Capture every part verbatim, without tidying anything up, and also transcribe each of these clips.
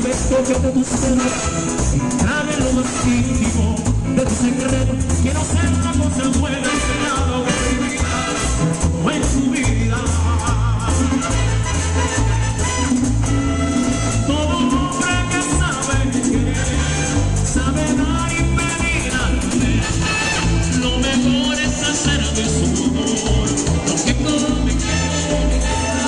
tóquete tus dedos, entraré en lo más íntimo de tu secreto. Quiero ser una cosa buena en lado de tu vida o en tu vida. Todo hombre que sabe querer, sabe dar y pedir al tener. Lo mejor es hacer de su amor lo que come quiere.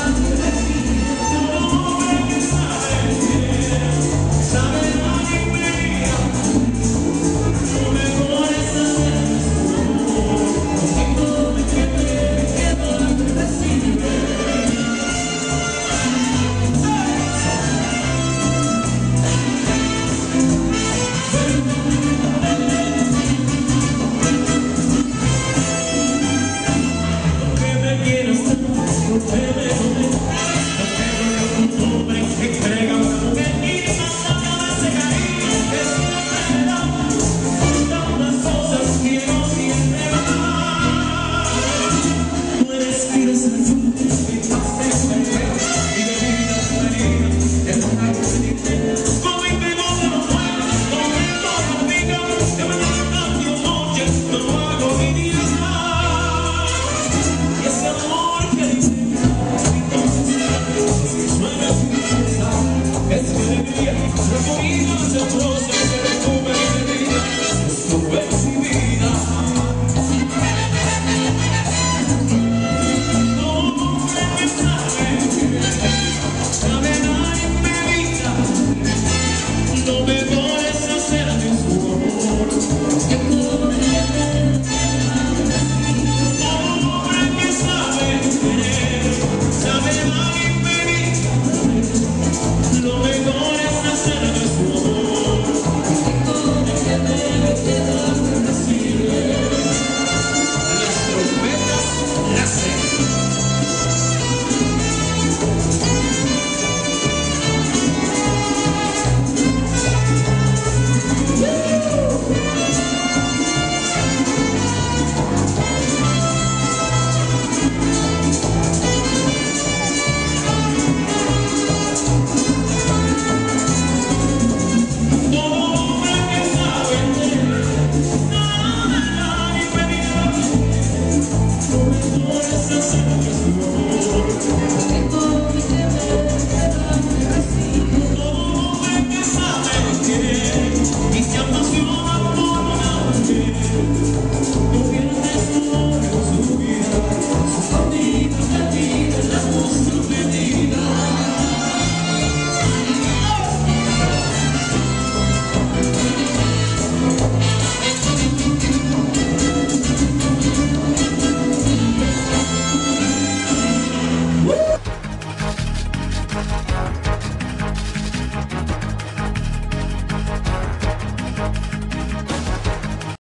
Todo hombre que sabe querer, sabe dar y pedir al tener. Lo mejor es hacer de su amor lo que come quiere, que no la recibe. It's